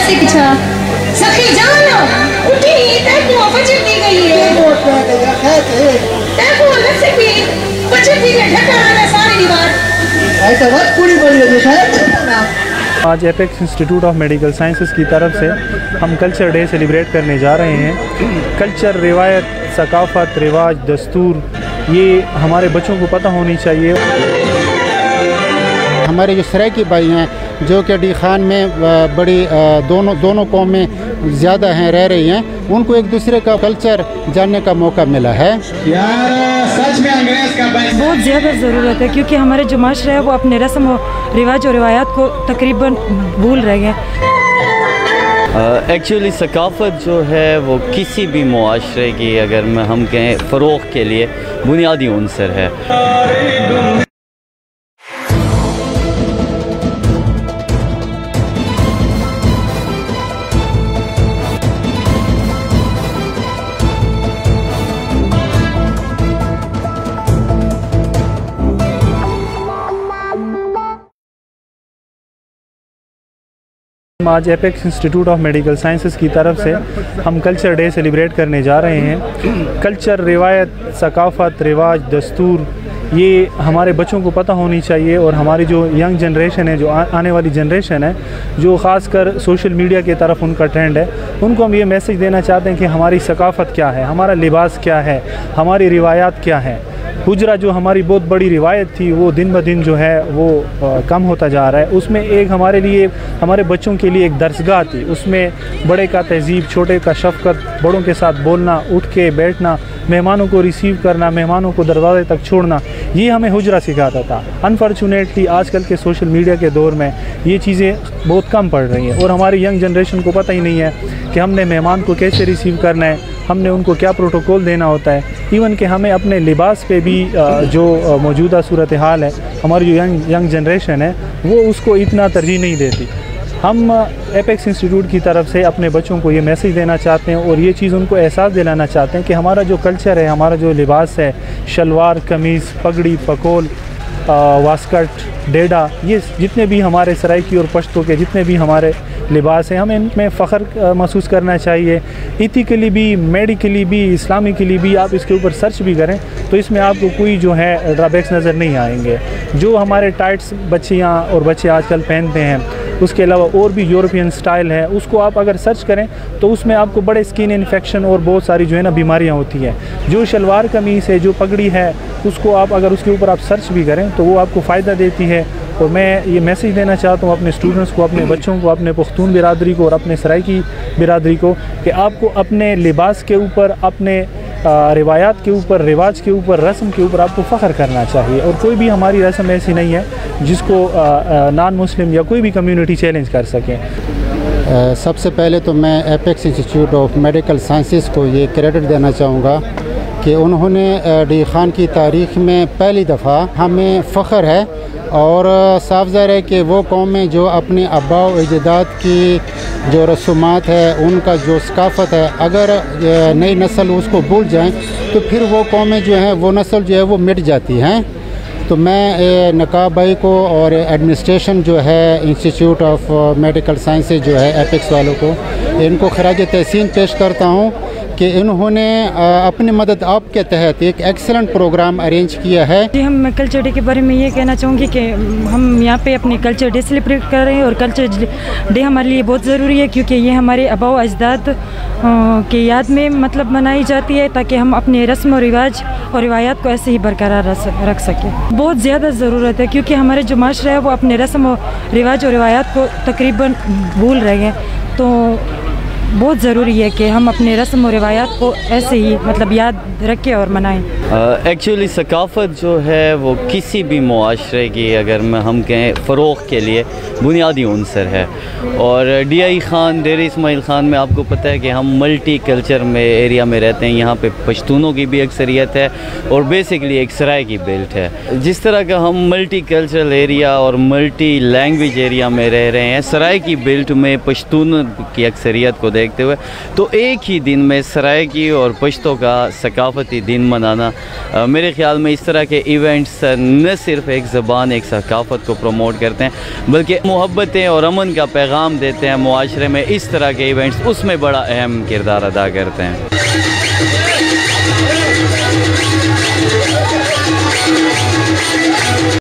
सिखा सखी जानो उठी तैको बचत दी गई है तैको नसीबी बचत दी के ठकाना सारी दीवार ऐसा बात पूरी बोली है। आज apex institute of medical sciences की तरफ से हम कल्चर डे सेलिब्रेट करने जा रहे हैं। कल्चर, रिवायत, सकाफ़त, रिवाज, दस्तूर, ये हमारे बच्चों को पता होनी चाहिए। हमारे जो सराइकी भाई हैं जो कि डी खान में बड़ी दोनों कौमें ज़्यादा हैं, रह रही हैं, उनको एक दूसरे का कल्चर जानने का मौका मिला है। सच में अंग्रेज का बहुत ज़्यादा ज़रूरत है, क्योंकि हमारे जो माशरा है वो अपने रस्म और रिवाज और रिवायात को तकरीबन भूल रह गए। एक्चुअली सकाफ़त जो है वो किसी भी मुआशरे की अगर हम कहें फ़रोग़ के लिए बुनियादी उनसर है। आज apex institute of medical sciences की तरफ से हम कल्चर डे सेलिब्रेट करने जा रहे हैं। कल्चर, रिवायत, सकाफ़त, रिवाज, दस्तूर, ये हमारे बच्चों को पता होनी चाहिए और हमारी जो यंग जनरेशन है, जो आने वाली जनरेशन है, जो ख़ासकर सोशल मीडिया की तरफ उनका ट्रेंड है, उनको हम ये मैसेज देना चाहते हैं कि हमारी सकाफ़त क्या है, हमारा लिबास क्या है, हमारी रिवायात क्या है। हुजरा जो हमारी बहुत बड़ी रिवायत थी वो दिन ब दिन जो है वो कम होता जा रहा है। उसमें एक हमारे लिए, हमारे बच्चों के लिए एक दरसगाह थी। उसमें बड़े का तहज़ीब, छोटे का शफ़क़त, बड़ों के साथ बोलना, उठ के बैठना, मेहमानों को रिसीव करना, मेहमानों को दरवाज़े तक छोड़ना, ये हमें हुजरा सिखाता था। अनफॉर्चुनेटली आजकल के सोशल मीडिया के दौर में ये चीज़ें बहुत कम पड़ रही हैं और हमारी यंग जनरेशन को पता ही नहीं है कि हमने मेहमान को कैसे रिसीव करना है, हमने उनको क्या प्रोटोकॉल देना होता है। इवन कि हमें अपने लिबास पे भी जो मौजूदा सूरत हाल है, हमारी जो यंग जनरेशन है वो उसको इतना तरजीह नहीं देती। हम एपेक्स इंस्टीट्यूट की तरफ से अपने बच्चों को ये मैसेज देना चाहते हैं और ये चीज़ उनको एहसास दिलाना चाहते हैं कि हमारा जो कल्चर है, हमारा जो लिबास है, शलवार कमीज़, पगड़ी, पकोल, वास्कट, डेडा, ये जितने भी हमारे सराइकी और पश्तो के जितने भी हमारे लिबास हैं, हमें इनमें फ़ख्र महसूस करना चाहिए। इथिकली भी, मेडिकली भी, इस्लामिकली भी आप इसके ऊपर सर्च भी करें तो इसमें आपको कोई जो है ड्रॉबैक्स नज़र नहीं आएंगे। जो हमारे टाइट्स बच्चियाँ और बच्चे आजकल पहनते हैं, उसके अलावा और भी यूरोपियन स्टाइल है, उसको आप अगर सर्च करें तो उसमें आपको बड़े स्किन इन्फेक्शन और बहुत सारी जो है ना बीमारियां होती हैं। जो शलवार कमीज़ है, जो पगड़ी है, उसको आप अगर उसके ऊपर आप सर्च भी करें तो वो आपको फ़ायदा देती है। और मैं ये मैसेज देना चाहता हूँ अपने स्टूडेंट्स को, अपने बच्चों को, अपने पख्तून बिरादरी को और अपने सराइकी बिरादरी को कि आपको अपने लिबास के ऊपर, अपने रिवायात के ऊपर, रिवाज के ऊपर, रस्म के ऊपर आपको फ़ख्र करना चाहिए। और कोई भी हमारी रस्म ऐसी नहीं है जिसको नॉन मुस्लिम या कोई भी कम्युनिटी चैलेंज कर सकें। सबसे पहले तो मैं apex institute of medical sciences को ये क्रेडिट देना चाहूँगा कि उन्होंने डी खान की तारीख़ में पहली दफ़ा हमें फ़ख्र है और साफ ज़ाहिर है कि वो कौमें जो अपने आबा व अजदाद की जो रसूमात है, उनका जो सकाफ़त है, अगर नई नस्ल उसको भूल जाएं तो फिर वो कौमें जो हैं, वो नस्ल जो है वो मिट जाती हैं। तो मैं नकाब भाई को और एडमिनिस्ट्रेशन जो है इंस्टीट्यूट ऑफ मेडिकल साइंसेज जो है एपेक्स वालों को, इनको खराज तहसीन पेश करता हूँ कि इन्होंने अपनी मदद आप के तहत एक एक्सेलेंट प्रोग्राम अरेंज किया है। जी, हम कल्चर डे के बारे में ये कहना चाहूँगी कि हम यहाँ पे अपने कल्चर डे सेलिब्रेट कर रहे हैं और कल्चर डे हमारे लिए बहुत ज़रूरी है क्योंकि ये हमारे आबा व अजदाद के याद में मतलब मनाई जाती है ताकि हम अपने रस्म और रिवाज और रिवायात को ऐसे ही बरकरार रख सकें। बहुत ज़्यादा ज़रूरत है क्योंकि हमारे जो माशरा है वो अपने रस्म और रिवाज और रिवायात को तकरीबन भूल रह गए। तो बहुत ज़रूरी है कि हम अपने रस्म और रिवायात को ऐसे ही मतलब याद रखें और मनाएं। एक्चुअली सकाफ़त जो है वो किसी भी मुआशरे की अगर हम कहें फ़रोग़ के लिए बुनियादी उनसर है। और DI खान, डेर इस्माइल खान में आपको पता है कि हम मल्टी कल्चर में एरिया में रहते हैं। यहाँ पे पश्तूनों की भी अक्सरियत है और बेसिकली एक सराय की बेल्ट है। जिस तरह का हम मल्टी कल्चरल एरिया और मल्टी लैंग्वेज एरिया में रह रहे हैं, सराय की बेल्ट में पश्तून की अक्सरियत को देखते हुए तो एक ही दिन में सराय की और पश्तों का सकाफ़ती दिन मनाना मेरे ख़्याल में इस तरह के इवेंट्स न सिर्फ एक ज़बान एक सकाफ़त को प्रमोट करते हैं बल्कि मोहब्बतें और अमन का पैगाम देते हैं। मुआशरे में इस तरह के इवेंट्स उसमें बड़ा अहम किरदार अदा करते हैं।